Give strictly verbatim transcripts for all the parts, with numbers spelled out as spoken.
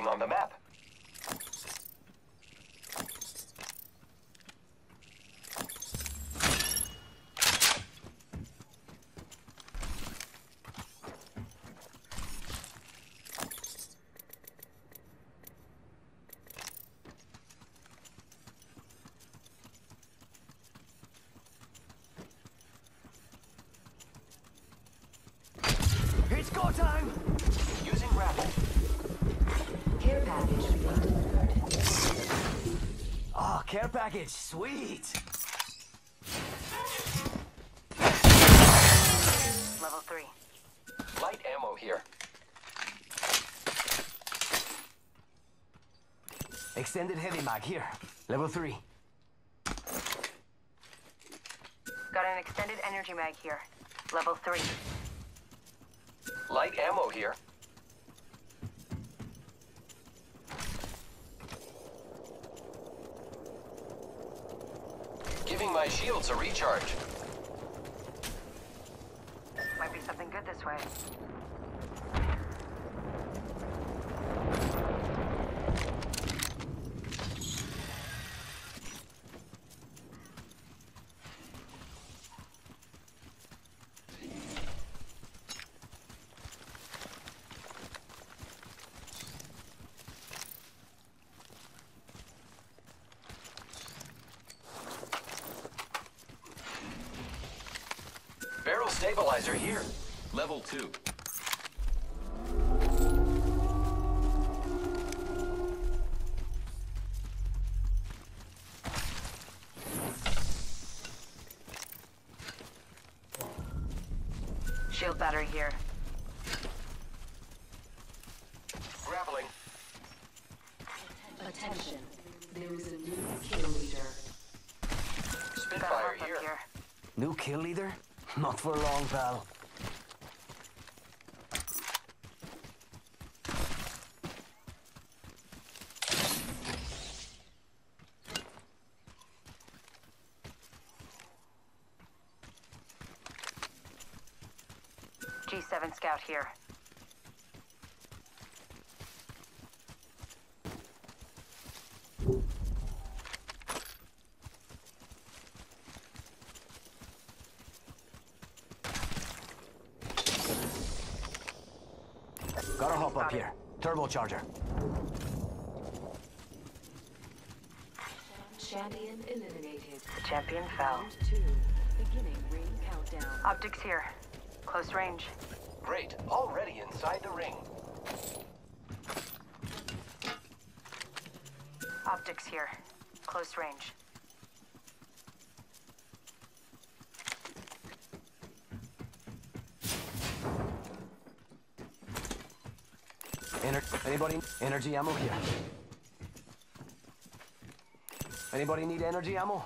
on the map. It's go time! Using grapple. Care package being delivered. Oh, care package, sweet! Level three. Light ammo here. Extended heavy mag here. Level three. Got an extended energy mag here. Level three. Light ammo here. Giving my shields a recharge. Might be something good this way. Barrel stabilizer here. Level two. Shield battery here. Grappling. Attention. There is a new kill leader. Spitfire Got a hop here. up here. New kill leader? Not for long, pal. G seven scout here. Gotta hop up here. Turbocharger. Champion eliminated. The champion fell. Round two. Beginning ring countdown. Optics here. Close range. Great. Already inside the ring. Optics here. Close range. Ener anybody? Energy ammo here. Anybody need energy ammo?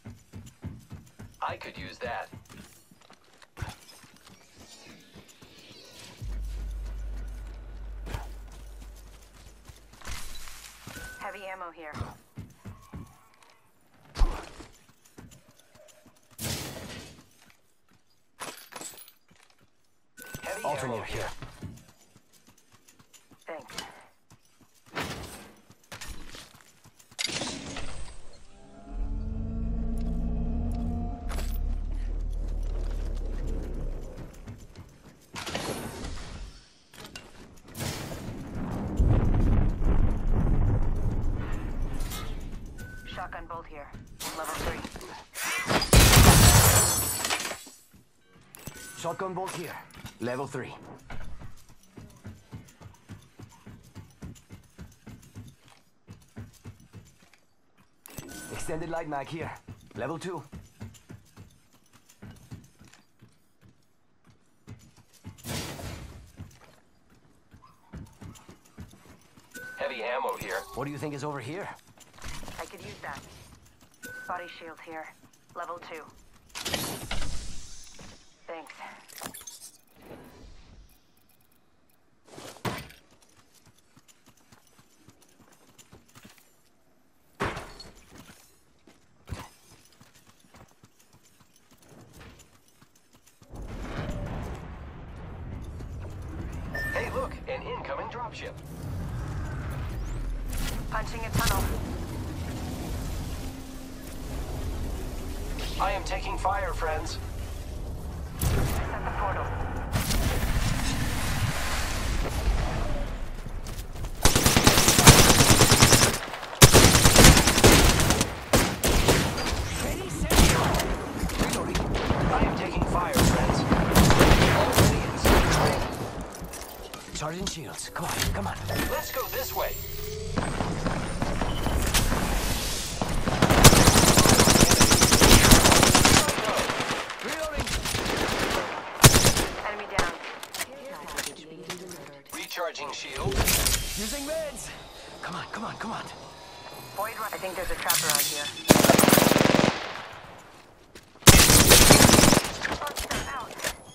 I could use that. Heavy ammo here. Heavy ammo Alternator here. here. Thanks. Shotgun bolt here. Level three. Shotgun bolt here. Level three. Extended light mag here. Level two. Heavy ammo here. What do you think is over here? I could use that. Body shield here. Level two. Thanks. Hey, look, an incoming dropship. Punching a tunnel. I am taking fire, friends. Set the portal. Reloading. I am taking fire, friends. Already inside the ring. Charging shields. Come on, come on. Let's go this way. Reloading. Enemy down. Care package being delivered. Recharging shield. Using meds. Come on, come on, come on. Void run. I think there's a trap around here. Monster out.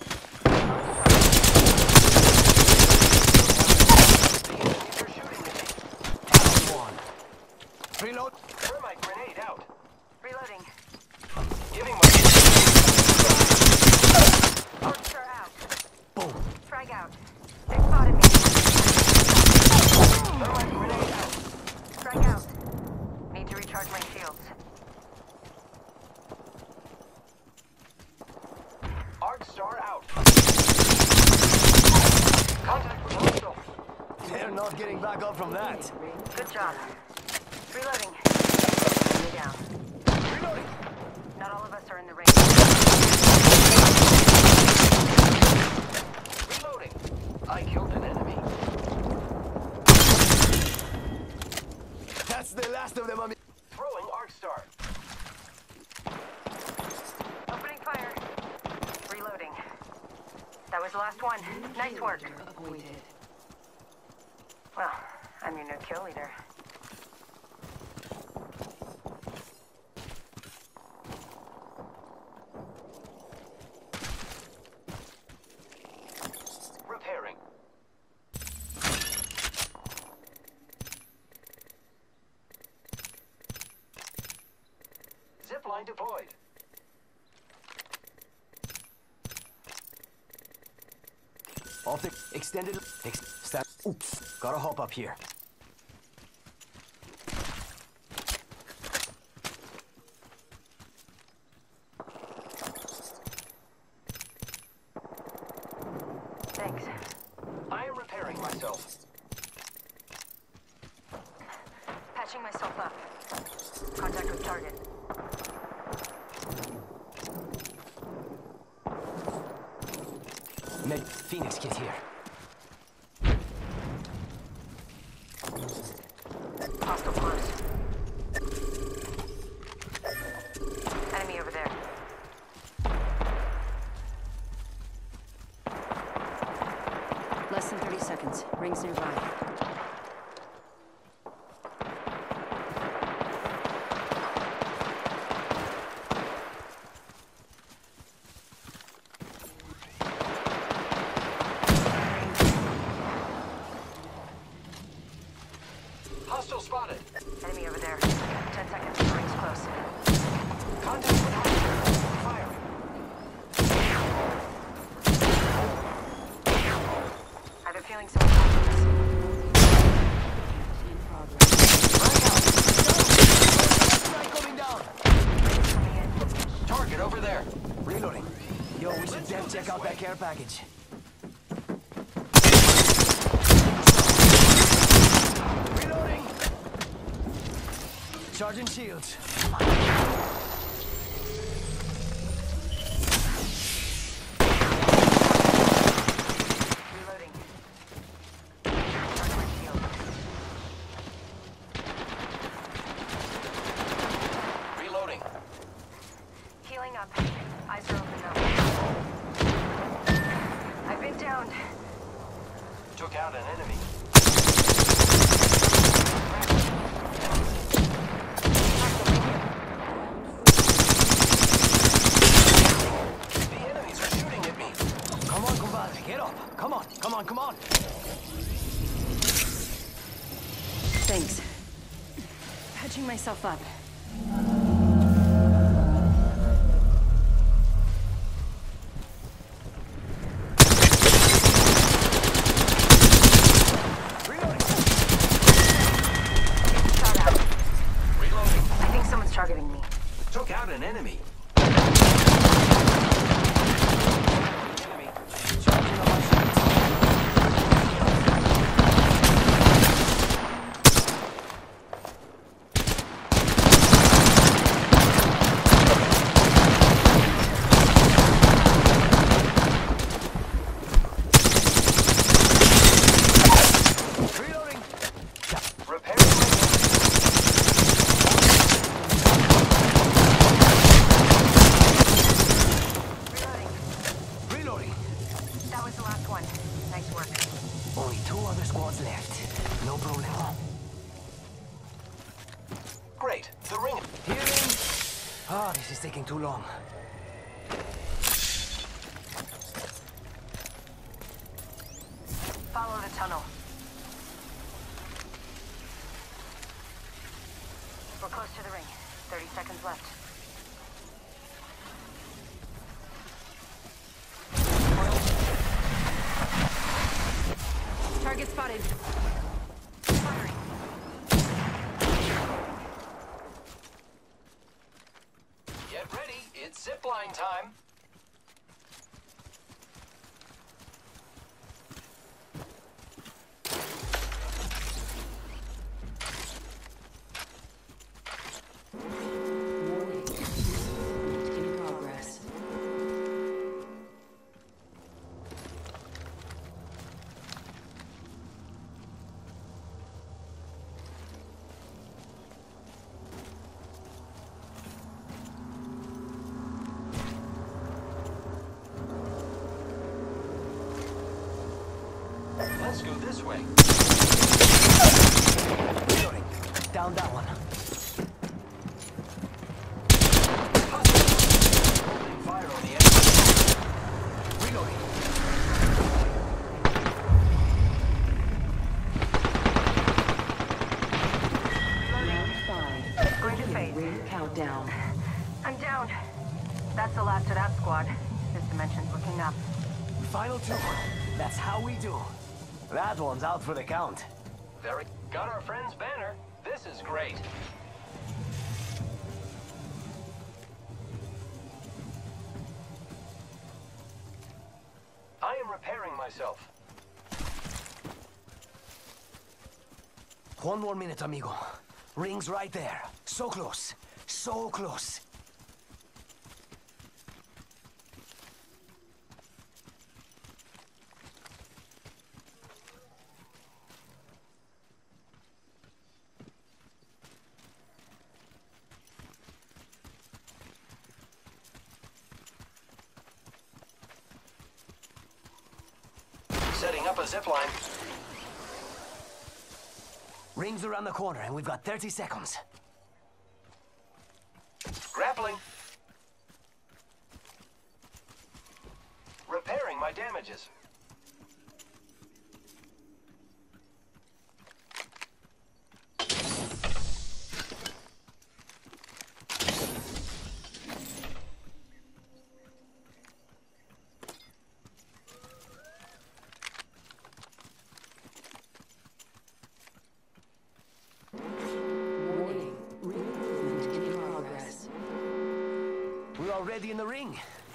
The enemies are shooting at me. One. Reload. Thermite grenade out. Reloading. Giving my Monster out. Boom. Frag out. They spotted me. thermite grenade out. Frag out. Need to recharge my shields. Arc star out. Contact with hostile. They're not getting back up from that. Good job. Reloading. Enemy down. Reloading. Not all of us are in the ring. Reloading. I killed an enemy. That's the last of them. I mean. Throwing arc star. Opening fire. Reloading. That was the last one. Nice work. Appointed. Well, I'm your new kill leader. Repairing. Zipline deployed. Off the extended. Ex stand. Oops. Gotta hop up here. Thanks. I am repairing myself. Patching myself up. Contact with target. Med Phoenix kit here. Hostile close. Enemy over there. Less than thirty seconds. Rings nearby. Hostile spotted. Enemy over there. Ten seconds. Rings close. Contact with hostile. Firing. I have a feeling someone got this. In progress. Strike coming down. Rings coming in. Target over there. Reloading. Yo, we should def check out that care package. Reloading. Charging shields. Come on. Reloading. Charge my shield. Reloading. Healing up. Eyes are open now. I've been downed. Took out an enemy. The enemies are shooting at me. Come on, compadre. Get up. Come on, come on, come on. Thanks. Patching myself up. Reloading. out an enemy. Enemy. Charging on my shields. Reloading. Repairing my Reloading. Reloading. That was the last one. Nice work. Only two other squads left. No problemo. Great. The ring. Healing. Ah, this is taking too long. Follow the tunnel. We're close to the ring. thirty seconds left. Target spotted. Firing. Get ready. It's zipline time. Warning. In progress. Let's go this way. Reloading. Down that one. Opening fire on the enemy. Reloading. Round five. Going to phase. Ring countdown. I'm down. That's the last of that squad. This dimension's looking up. Final two. That's how we do. That one's out for the count. Very. Got our friend's banner. This is great. I am repairing myself. One more minute, amigo. Ring's right there. So close. So close. Setting up a zipline. Ring's around the corner, and we've got thirty seconds. Grappling. Repairing my damages. Warning. Ring movement in progress. We're already in the ring.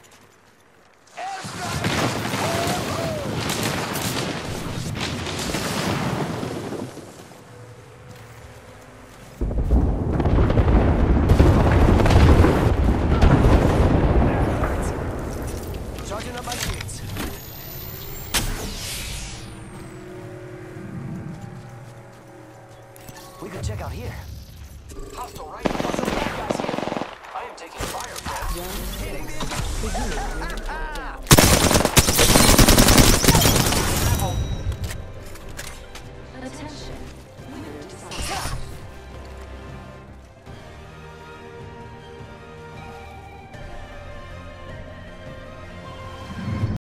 Charging up my shields. We could check out here. Hostile right. Some bad guys here. I am taking fire, friends. Round six. Beginning ring countdown.